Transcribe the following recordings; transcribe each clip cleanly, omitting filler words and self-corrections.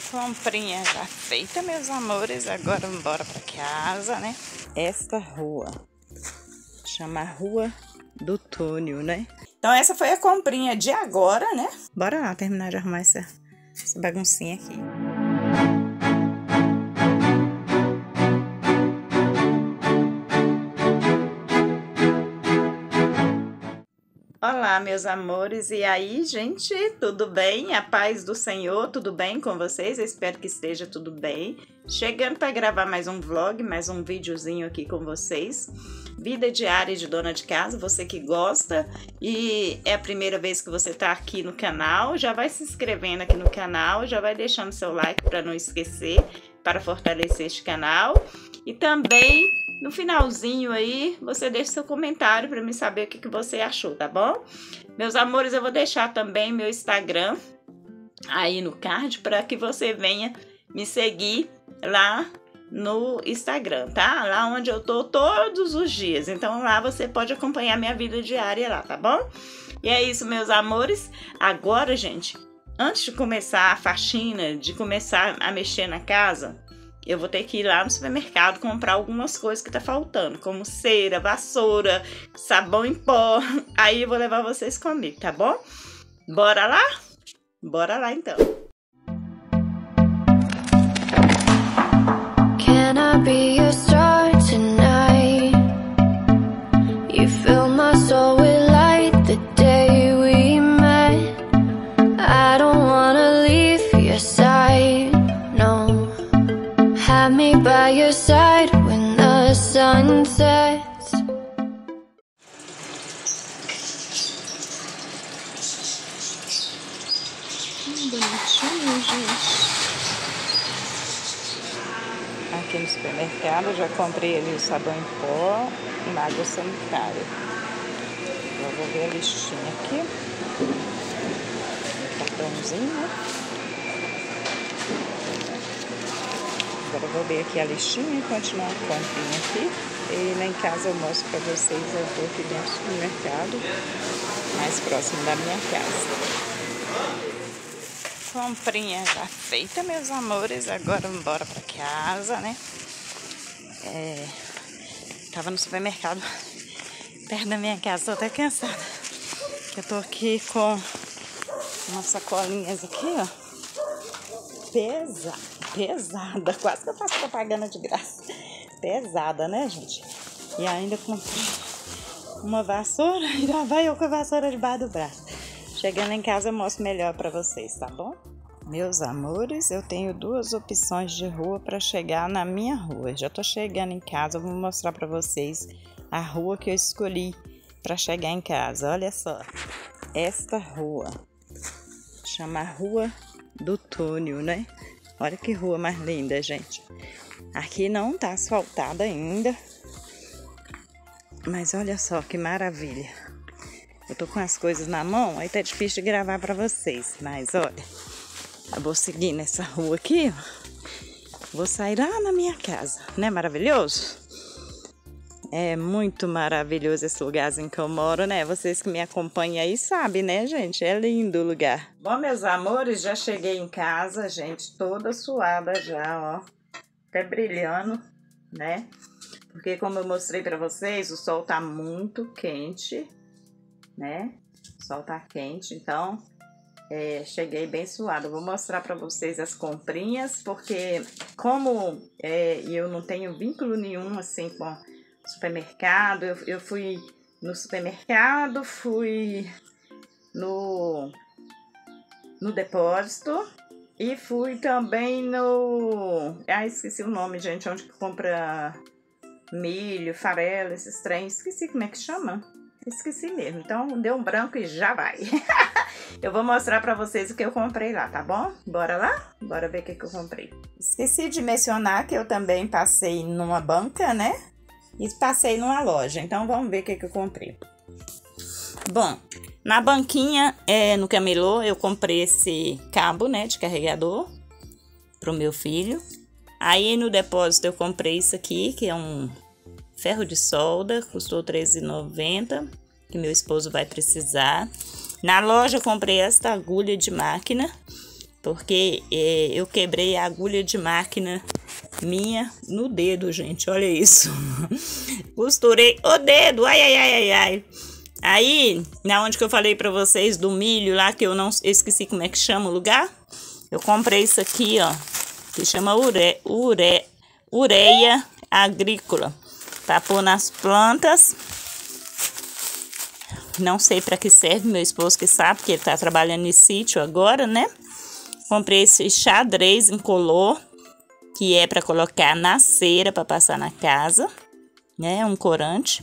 Comprinha já feita, meus amores. Agora vamos embora pra casa, né? Esta rua chama Rua do Túnel, né? Então essa foi a comprinha de agora, né? Bora lá terminar de arrumar essa baguncinha aqui. Olá, meus amores, e aí, gente, tudo bem? A paz do Senhor, tudo bem com vocês? Eu espero que esteja tudo bem. Chegando para gravar mais um vlog, mais um videozinho aqui com vocês. Vida diária de dona de casa, você que gosta e é a primeira vez que você tá aqui no canal, já vai se inscrevendo aqui no canal, já vai deixando seu like para não esquecer, para fortalecer este canal. E também no finalzinho aí, você deixa seu comentário para me saber o que você achou, tá bom? Meus amores, eu vou deixar também meu Instagram aí no card para que você venha me seguir lá no Instagram, tá? Lá onde eu tô todos os dias. Então lá você pode acompanhar minha vida diária lá, tá bom? E é isso, meus amores. Agora, gente, antes de começar a faxina, de começar a mexer na casa, eu vou ter que ir lá no supermercado comprar algumas coisas que tá faltando, como cera, vassoura, sabão em pó. Aí eu vou levar vocês comigo, tá bom? Bora lá? Bora lá, então. Can I be your star tonight? You fill my soul with light the day we met. I don't wanna leave your side, no. Have me by your side when the sun sets. Bonitinho, gente. Aqui no supermercado já comprei ali o sabão em pó e água sanitária. Eu vou ver a listinha aqui. Cartãozinho, né? Agora eu vou ver aqui a listinha e continuar a comprinha aqui. E lá em casa eu mostro pra vocês, eu vou aqui dentro do supermercado, mais próximo da minha casa. Comprinha já feita, meus amores. Agora vamos embora pra casa, né? Tava no supermercado perto da minha casa, tô até cansada. Eu tô aqui com umas sacolinhas aqui, ó. Pesada, quase que eu faço propaganda de graça. Pesada, né, gente? E ainda comprei uma vassoura e lá vai eu com a vassoura debaixo do braço. Chegando em casa eu mostro melhor pra vocês, tá bom? Meus amores, eu tenho duas opções de rua para chegar na minha rua. Já tô chegando em casa, eu vou mostrar pra vocês a rua que eu escolhi para chegar em casa. Olha só, esta rua chama Rua do Túnel, né? Olha que rua mais linda, gente. Aqui não tá asfaltada ainda, mas olha só que maravilha. Eu tô com as coisas na mão, aí tá difícil de gravar pra vocês. Mas olha, eu vou seguir nessa rua aqui, ó. Vou sair lá na minha casa, né? Maravilhoso? É muito maravilhoso esse lugarzinho que eu moro, né? Vocês que me acompanham aí sabem, né, gente? É lindo o lugar. Bom, meus amores, já cheguei em casa, gente, toda suada já, ó. Até brilhando, né? Porque como eu mostrei pra vocês, o sol tá muito quente, né? O sol tá quente, então cheguei bem suada. Vou mostrar pra vocês as comprinhas, porque como eu não tenho vínculo nenhum assim com supermercado, eu fui no supermercado, fui no depósito e fui também no... esqueci o nome, gente, onde que compra milho, farelo, esses trens, esqueci como é que chama. Esqueci mesmo, então deu um branco e já vai. Eu vou mostrar pra vocês o que eu comprei lá, tá bom? Bora lá? Bora ver o que eu comprei. Esqueci de mencionar que eu também passei numa banca, né? E passei numa loja, então vamos ver o que eu comprei. Bom, na banquinha, no camelô, eu comprei esse cabo, né, de carregador pro meu filho. Aí no depósito eu comprei isso aqui, que é um ferro de solda, custou R$13,90, que meu esposo vai precisar. Na loja eu comprei esta agulha de máquina, porque eu quebrei a agulha de máquina minha no dedo, gente, olha isso. Costurei o dedo, ai, ai, ai, ai, ai. Aí, na onde que eu falei pra vocês do milho lá, que eu não esqueci como é que chama o lugar, eu comprei isso aqui, ó, que chama ureia agrícola, pra pôr nas plantas. Não sei pra que serve, meu esposo que sabe, porque ele tá trabalhando em sítio agora, né? Comprei esse xadrez incolor, que é pra colocar na cera, pra passar na casa, né? Um corante.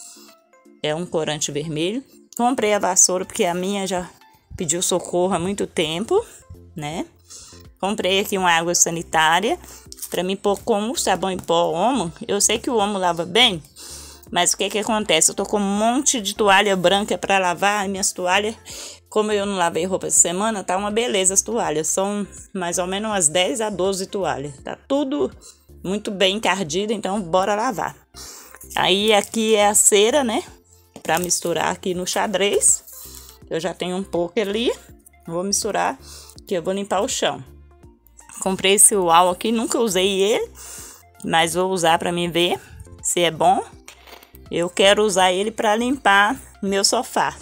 É um corante vermelho. Comprei a vassoura, porque a minha já pediu socorro há muito tempo, né? Comprei aqui uma água sanitária para me pôr como sabão em pó Omo. Eu sei que o Omo lava bem, mas o que acontece? Eu tô com um monte de toalha branca para lavar. Minhas toalhas, como eu não lavei roupa essa semana, tá uma beleza as toalhas. São mais ou menos umas 10 a 12 toalhas. Tá tudo muito bem encardido, então bora lavar. Aí aqui é a cera, né? Para misturar aqui no xadrez. Eu já tenho um pouco ali. Vou misturar, que eu vou limpar o chão. Comprei esse uau aqui, nunca usei ele, mas vou usar para mim ver se é bom. Eu quero usar ele para limpar meu sofá.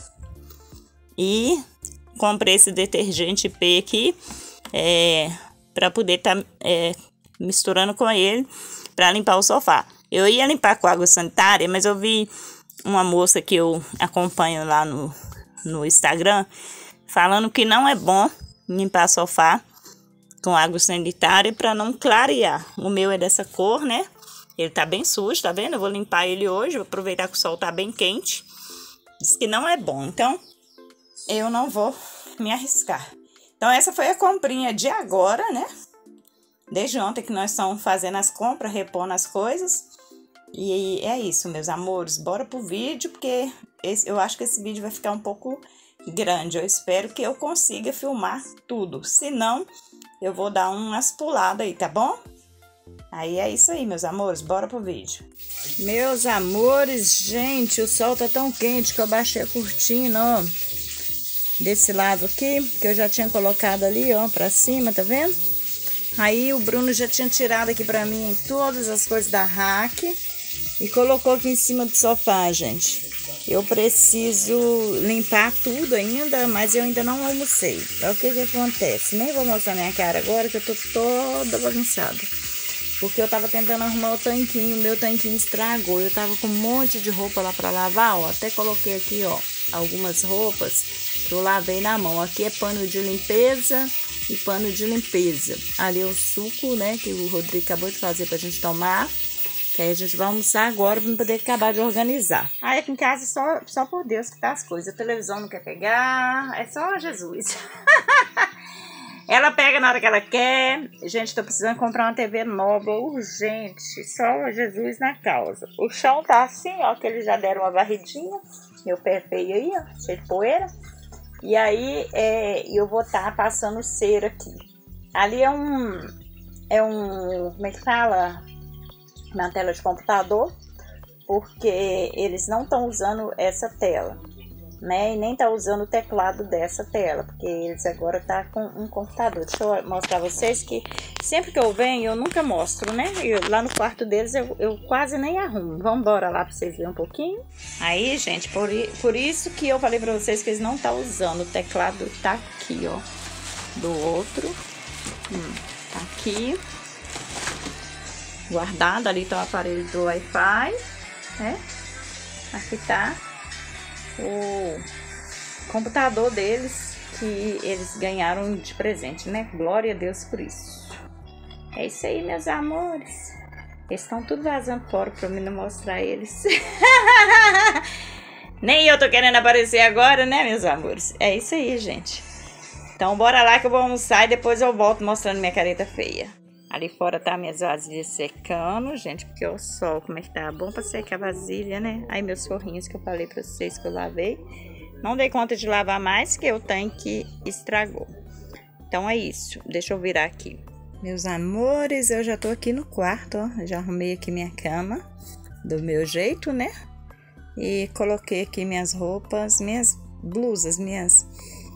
E comprei esse detergente P aqui, para poder estar misturando com ele para limpar o sofá. Eu ia limpar com água sanitária, mas eu vi uma moça que eu acompanho lá no Instagram falando que não é bom limpar sofá com água sanitária para não clarear. O meu é dessa cor, né? Ele tá bem sujo, tá vendo? Eu vou limpar ele hoje, vou aproveitar que o sol tá bem quente. Diz que não é bom, então eu não vou me arriscar. Então essa foi a comprinha de agora, né? Desde ontem que nós estamos fazendo as compras, repondo as coisas. E é isso, meus amores. Bora pro vídeo, porque eu acho que esse vídeo vai ficar um pouco grande. Eu espero que eu consiga filmar tudo. Se não, eu vou dar umas puladas aí, tá bom? Aí é isso aí, meus amores. Bora pro vídeo. Meus amores, gente, o sol tá tão quente que eu baixei a cortina, ó. Desse lado aqui, que eu já tinha colocado ali, ó, pra cima, tá vendo? Aí o Bruno já tinha tirado aqui pra mim todas as coisas da rack e colocou aqui em cima do sofá, gente. Eu preciso limpar tudo ainda, mas eu ainda não almocei. É o que acontece. Nem vou mostrar minha cara agora, que eu tô toda bagunçada. Porque eu tava tentando arrumar o tanquinho, meu tanquinho estragou. Eu tava com um monte de roupa lá pra lavar, ó. Até coloquei aqui, ó, algumas roupas que eu lavei na mão. Aqui é pano de limpeza e pano de limpeza. Ali é o suco, né, que o Rodrigo acabou de fazer pra gente tomar. Que aí a gente vai almoçar agora pra poder acabar de organizar. Aí aqui em casa só por Deus que tá as coisas. A televisão não quer pegar, é só Jesus. Ela pega na hora que ela quer. Gente, tô precisando comprar uma TV nova urgente. Só Jesus na causa. O chão tá assim, ó, que eles já deram uma varridinha. Meu pé feio aí, ó, cheio de poeira. E aí eu vou estar passando cera aqui. Ali é um, como é que fala? Uma tela de computador, porque eles não estão usando essa tela, né? E nem tá usando o teclado dessa tela, porque eles agora tá com um computador. Deixa eu mostrar pra vocês que sempre que eu venho, eu nunca mostro, né? Lá no quarto deles eu quase nem arrumo. Vamos embora lá pra vocês verem um pouquinho. Aí, gente, por isso que eu falei pra vocês que eles não tá usando. O teclado tá aqui, ó, do outro. Tá aqui. Guardado, ali tá o aparelho do Wi-Fi, né? Aqui tá o computador deles, que eles ganharam de presente, né? Glória a Deus por isso. É isso aí, meus amores. Eles estão tudo vazando fora pra mim não mostrar eles. Nem eu tô querendo aparecer agora, né, meus amores? É isso aí, gente. Então bora lá que eu vou almoçar e depois eu volto mostrando minha careta feia. Ali fora tá minhas vasilhas secando, gente, porque o sol, como é que tá? Bom pra secar a vasilha, né? Aí meus forrinhos que eu falei pra vocês que eu lavei. Não dei conta de lavar mais, que o tanque estragou. Então é isso. Deixa eu virar aqui. Meus amores, eu já tô aqui no quarto, ó. Já arrumei aqui minha cama, do meu jeito, né? E coloquei aqui minhas roupas, minhas blusas, minhas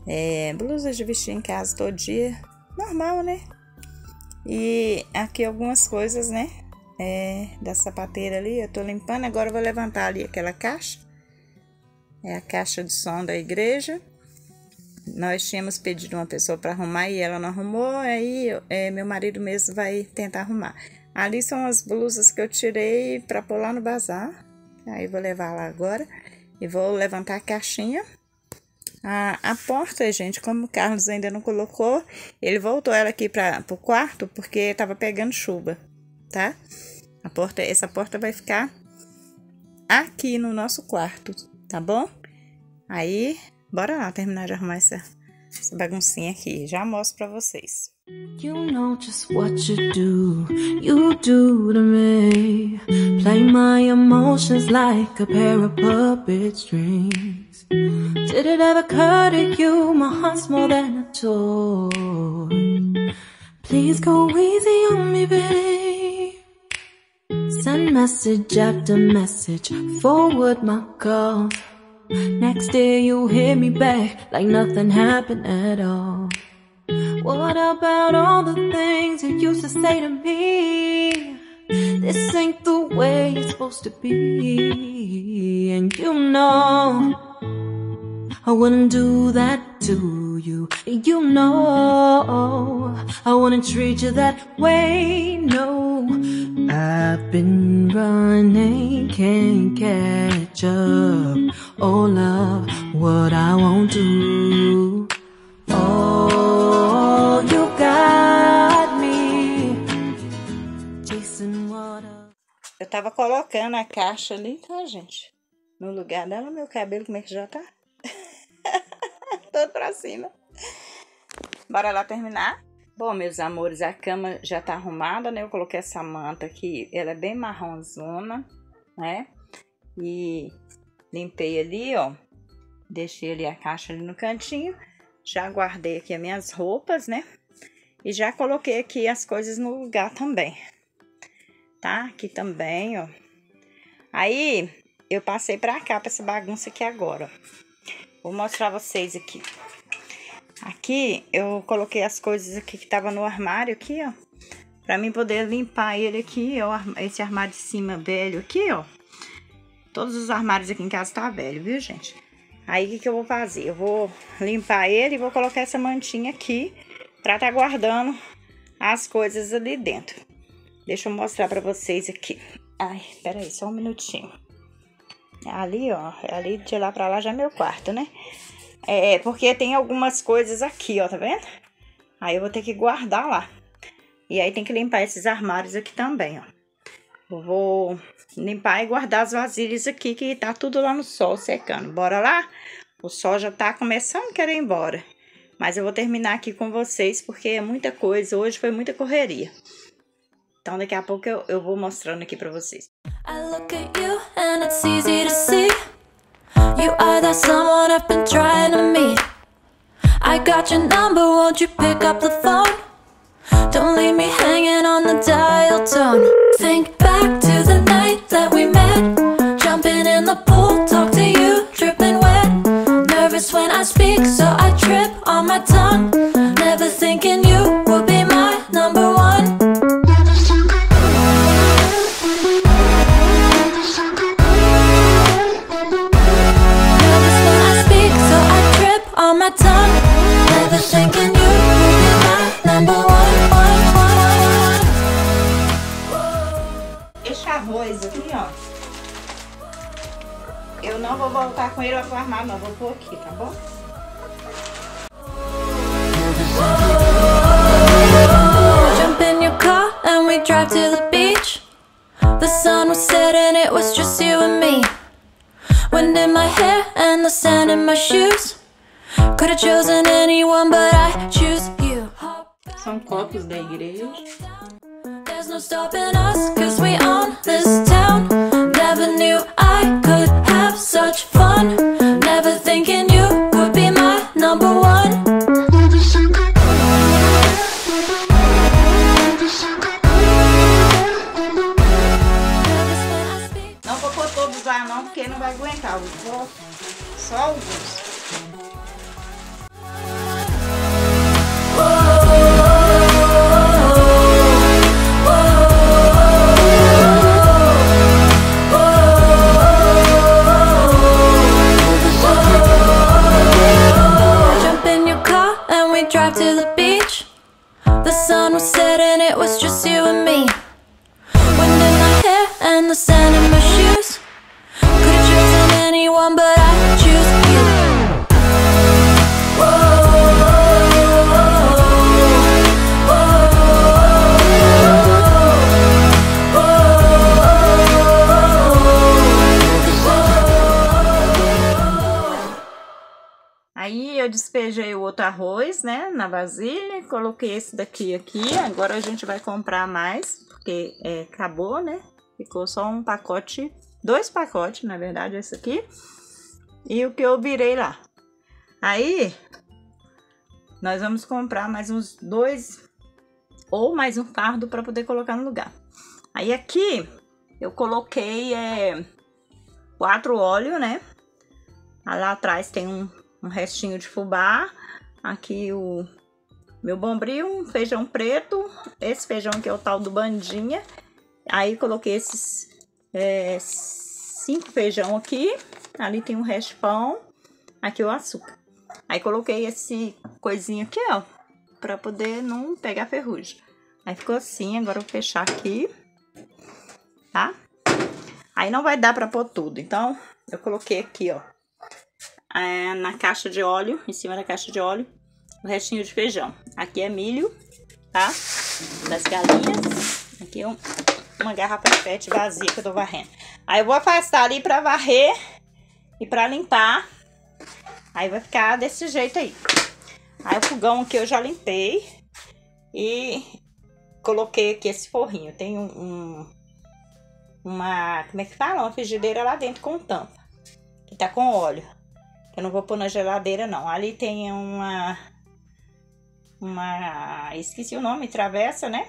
blusas de vestir em casa todo dia, normal, né? E aqui algumas coisas, né? Da sapateira ali, eu tô limpando. Agora eu vou levantar ali aquela caixa. É a caixa de som da igreja. Nós tínhamos pedido uma pessoa para arrumar e ela não arrumou. Aí meu marido mesmo vai tentar arrumar. Ali são as blusas que eu tirei para pôr lá no bazar. Aí vou levar lá agora e vou levantar a caixinha. A porta, gente, como o Carlos ainda não colocou, ele voltou ela aqui para o quarto porque tava pegando chuva, tá? Essa porta vai ficar aqui no nosso quarto, tá bom? Aí, bora lá terminar de arrumar essa baguncinha aqui. Já mostro pra vocês. You know just what you do to me. Play my emotions like a pair of puppet strings. Did it ever occur to you my heart's more than a toy? Please go easy on me, babe. Send message after message, forward my calls. Next day you hit me back like nothing happened at all. What about all the things you used to say to me? This ain't the way it's supposed to be. And you know I wouldn't do that to you. You know I wouldn't treat you that way, no. I've been running, can't catch up. Oh love, what I won't do. Oh, you got me chasing water. Eu tava colocando a caixa ali, tá, gente? No lugar dela, meu cabelo, como é que já tá? Todo pra cima. Bora lá terminar? Bom, meus amores, a cama já tá arrumada, né? Eu coloquei essa manta aqui, ela é bem marronzona, né? E limpei ali, ó. Deixei ali a caixa ali no cantinho. Já guardei aqui as minhas roupas, né? E já coloquei aqui as coisas no lugar também. Tá? Aqui também, ó. Aí, eu passei pra cá, pra essa bagunça aqui agora, ó. Vou mostrar vocês aqui. Aqui, eu coloquei as coisas aqui que tava no armário aqui, ó. Pra mim poder limpar ele aqui, ó. Esse armário de cima velho aqui, ó. Todos os armários aqui em casa tá velho, viu, gente? Aí, o que eu vou fazer? Eu vou limpar ele e vou colocar essa mantinha aqui pra tá guardando as coisas ali dentro. Deixa eu mostrar pra vocês aqui. Ai, peraí, só um minutinho. Ali, ó, ali de lá pra lá já é meu quarto, né? Porque tem algumas coisas aqui, ó, tá vendo? Aí eu vou ter que guardar lá. E aí tem que limpar esses armários aqui também, ó. Eu vou limpar e guardar as vasilhas aqui, que tá tudo lá no sol secando. Bora lá? O sol já tá começando a querer ir embora. Mas eu vou terminar aqui com vocês, porque é muita coisa. Hoje foi muita correria. Então daqui a pouco eu vou mostrando aqui pra vocês. I look at you and it's easy to see. You are that someone I've been trying to meet. I got your number, won't you pick up the phone? Don't leave me hanging on the dial tone. Think back to the night that we met. Jumping in the pool, talk to you, dripping wet. Nervous when I speak, so I trip on my tongue. Never thinking you would be my number one. On my tongue, never thinking you would be my number one. Esse arroz aqui, ó, eu não vou voltar com ele pro armário, não, vou pôr aqui, tá bom? Jump in your car and we drive to the beach. The sun was setting, it was just you and me. Wind in my hair and the sand in my shoes. Could've chosen anyone, but I choose you. São copos da igreja. There's no stopping us, cause we own this town. Never knew I could have such fun. Never thinking you would be my number one. Não vou pôr todos lá não, porque não vai aguentar. Só alguns. The sun was setting, it was just you and me. Wind in my hair and the sand in my shoes. Could've chosen anyone, but I choose you. Aí eu despejei o outro arroz, né, na vasilha, coloquei esse daqui aqui. Agora a gente vai comprar mais, porque acabou, né? Ficou só um pacote, 2 pacotes, na verdade, esse aqui. E o que eu virei lá. Aí, nós vamos comprar mais uns 2 ou mais um fardo para poder colocar no lugar. Aí aqui, eu coloquei 4 óleos, né? Lá atrás tem um restinho de fubá, aqui o meu bombril, um feijão preto, esse feijão que é o tal do bandinha. Aí coloquei esses 5 feijão aqui, ali tem um resto de pão, aqui o açúcar. Aí coloquei esse coisinho aqui, ó, pra poder não pegar ferrugem. Aí ficou assim, agora eu vou fechar aqui, tá? Aí não vai dar pra pôr tudo, então eu coloquei aqui, ó, na caixa de óleo, em cima da caixa de óleo, o restinho de feijão. Aqui é milho, tá? Das galinhas. Aqui é uma garrafa de PET vazia que eu tô varrendo. Aí eu vou afastar ali pra varrer e pra limpar. Aí vai ficar desse jeito aí. Aí o fogão aqui eu já limpei e coloquei aqui esse forrinho. Tem uma, como é que fala? Uma frigideira lá dentro com tampa, que tá com óleo. Eu não vou pôr na geladeira, não. Ali tem esqueci o nome, travessa, né?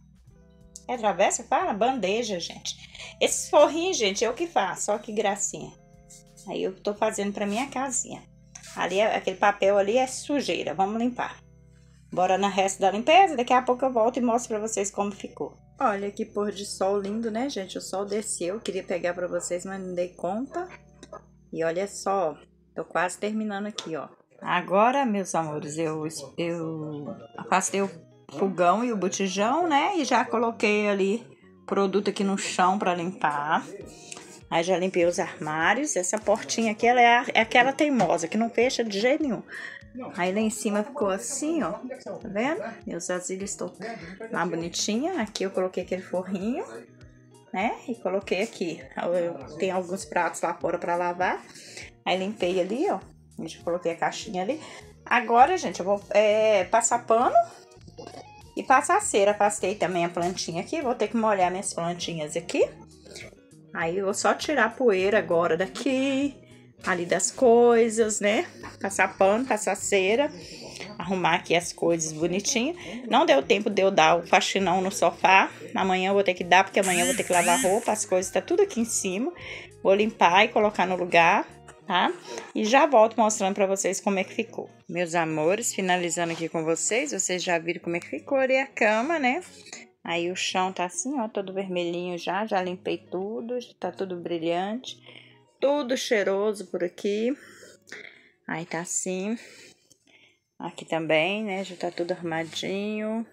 É travessa? Fala? Bandeja, gente. Esses forrinhos, gente, eu que faço. Olha que gracinha. Aí eu tô fazendo pra minha casinha. Ali, aquele papel ali é sujeira. Vamos limpar. Bora na resto da limpeza. Daqui a pouco eu volto e mostro pra vocês como ficou. Olha que pôr de sol lindo, né, gente? O sol desceu. Queria pegar pra vocês, mas não dei conta. E olha só, tô quase terminando aqui, ó. Agora, meus amores, eu afastei o fogão e o botijão, né? E já coloquei ali produto aqui no chão pra limpar. Aí já limpei os armários. Essa portinha aqui, ela é aquela teimosa, que não fecha de jeito nenhum. Aí lá em cima ficou assim, ó. Tá vendo? Meus vasilhos estão lá bonitinha. Aqui eu coloquei aquele forrinho, né? E coloquei aqui. Tem alguns pratos lá fora pra lavar. Aí limpei ali, ó. Já coloquei a caixinha ali. Agora, gente, eu vou passar pano e passar cera. Afastei também a plantinha aqui. Vou ter que molhar minhas plantinhas aqui. Aí eu vou só tirar a poeira agora daqui, ali das coisas, né? Passar pano, passar cera. Arrumar aqui as coisas bonitinhas. Não deu tempo de eu dar o faxinão no sofá. Amanhã eu vou ter que dar, porque amanhã eu vou ter que lavar roupa. As coisas tá tudo aqui em cima. Vou limpar e colocar no lugar, tá? E já volto mostrando pra vocês como é que ficou. Meus amores, finalizando aqui com vocês. Vocês já viram como é que ficou ali a cama, né? Aí o chão tá assim, ó, todo vermelhinho já. Já limpei tudo, tá tudo brilhante. Tudo cheiroso por aqui. Aí tá assim. Aqui também, né? Já tá tudo arrumadinho.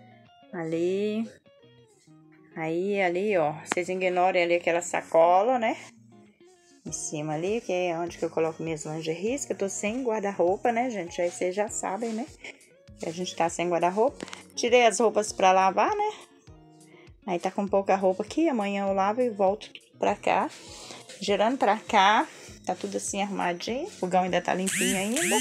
Ali. Aí, ali, ó. Vocês ignorem ali aquela sacola, né? Em cima ali, que é onde que eu coloco minhas lingeries, que eu tô sem guarda-roupa, né, gente? Aí vocês já sabem, né? Que a gente tá sem guarda-roupa. Tirei as roupas pra lavar, né? Aí tá com pouca roupa aqui. Amanhã eu lavo e volto pra cá. Girando pra cá. Tá tudo assim arrumadinho. O fogão ainda tá limpinho ainda.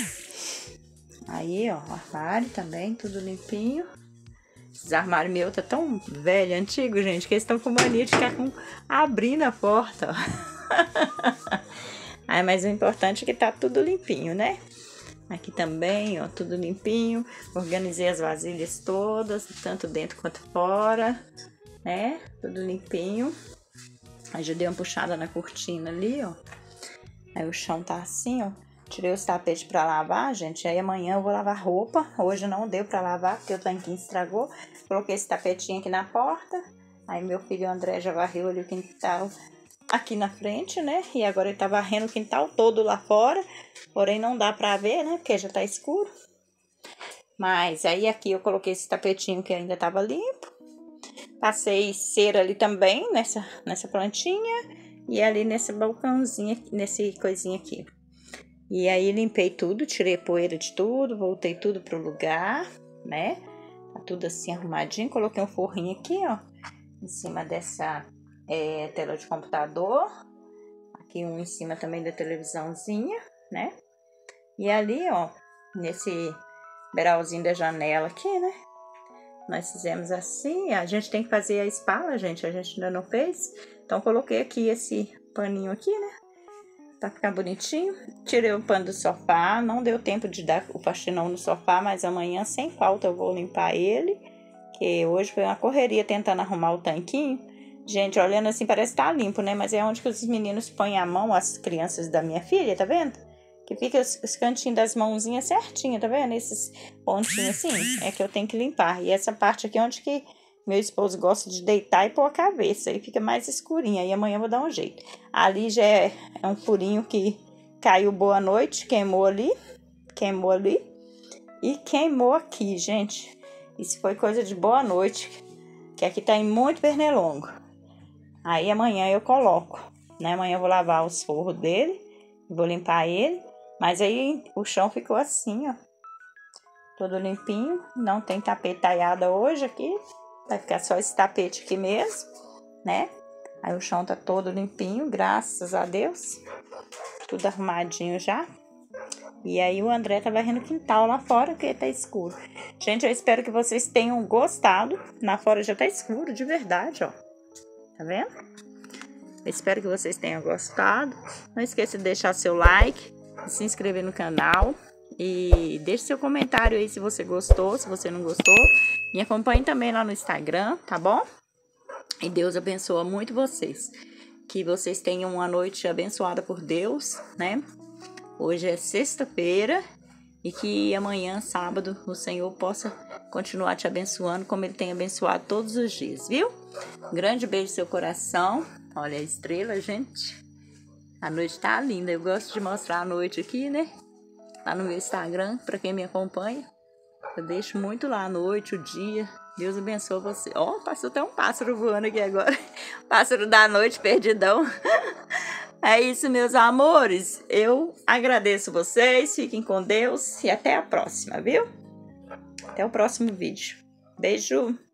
Aí, ó, o armário também, tudo limpinho. Esse armário meu tá tão velho, antigo, gente, que eles estão com mania de ficar abrindo a porta, ó. Aí, mas o importante é que tá tudo limpinho, né? Aqui também, ó, tudo limpinho. Organizei as vasilhas todas, tanto dentro quanto fora, né? Tudo limpinho. Aí já dei uma puxada na cortina ali, ó. Aí o chão tá assim, ó. Tirei os tapetes pra lavar, gente. Aí amanhã eu vou lavar roupa. Hoje não deu pra lavar, porque o tanquinho estragou. Coloquei esse tapetinho aqui na porta. Aí meu filho André já varreu ali o quintal aqui na frente, né? E agora ele tá varrendo o quintal todo lá fora. Porém não dá pra ver, né? Porque já tá escuro. Mas aí aqui eu coloquei esse tapetinho que ainda tava limpo. Passei cera ali também, nessa plantinha. E ali nesse balcãozinho, nesse coisinha aqui. E aí limpei tudo, tirei a poeira de tudo, voltei tudo pro lugar, né? Tá tudo assim arrumadinho. Coloquei um forrinho aqui, ó, em cima dessa tela de computador. Aqui um em cima também da televisãozinha, né? E ali, ó, nesse beiralzinho da janela aqui, né? Nós fizemos assim. A gente tem que fazer a espala, gente. A gente ainda não fez. Então, coloquei aqui esse paninho aqui, né? Pra ficar bonitinho. Tirei o pano do sofá. Não deu tempo de dar o faxinão no sofá, mas amanhã, sem falta, eu vou limpar ele. Que hoje foi uma correria tentando arrumar o tanquinho. Gente, olhando assim, parece que tá limpo, né? Mas é onde que os meninos põem a mão, as crianças da minha filha, tá vendo? Que fica os cantinhos das mãozinhas certinho, tá vendo? Esses pontinhos assim, é que eu tenho que limpar. E essa parte aqui é onde que meu esposo gosta de deitar e pôr a cabeça. Aí fica mais escurinho, aí amanhã eu vou dar um jeito. Ali já é um furinho que caiu boa noite, queimou ali e queimou aqui, gente. Isso foi coisa de boa noite, que aqui tá em muito pernilongo. Aí amanhã eu coloco, né? Amanhã eu vou lavar os forros dele, vou limpar ele. Mas aí o chão ficou assim, ó. Todo limpinho. Não tem tapete talhado hoje aqui. Vai ficar só esse tapete aqui mesmo, né? Aí o chão tá todo limpinho, graças a Deus. Tudo arrumadinho já. E aí o André tá varrendo o quintal lá fora, porque tá escuro. Gente, eu espero que vocês tenham gostado. Lá fora já tá escuro, de verdade, ó. Tá vendo? Eu espero que vocês tenham gostado. Não esqueça de deixar seu like, se inscrever no canal e deixe seu comentário aí se você gostou, se você não gostou. Me acompanhe também lá no Instagram, tá bom? E Deus abençoa muito vocês. Que vocês tenham uma noite abençoada por Deus, né? Hoje é sexta-feira e que amanhã, sábado, o Senhor possa continuar te abençoando como Ele tem abençoado todos os dias, viu? Um grande beijo no seu coração. Olha a estrela, gente. A noite tá linda. Eu gosto de mostrar a noite aqui, né? Lá no meu Instagram, para quem me acompanha. Eu deixo muito lá a noite, o dia. Deus abençoe você. Ó, passou até um pássaro voando aqui agora. Pássaro da noite, perdidão. É isso, meus amores. Eu agradeço vocês. Fiquem com Deus. E até a próxima, viu? Até o próximo vídeo. Beijo.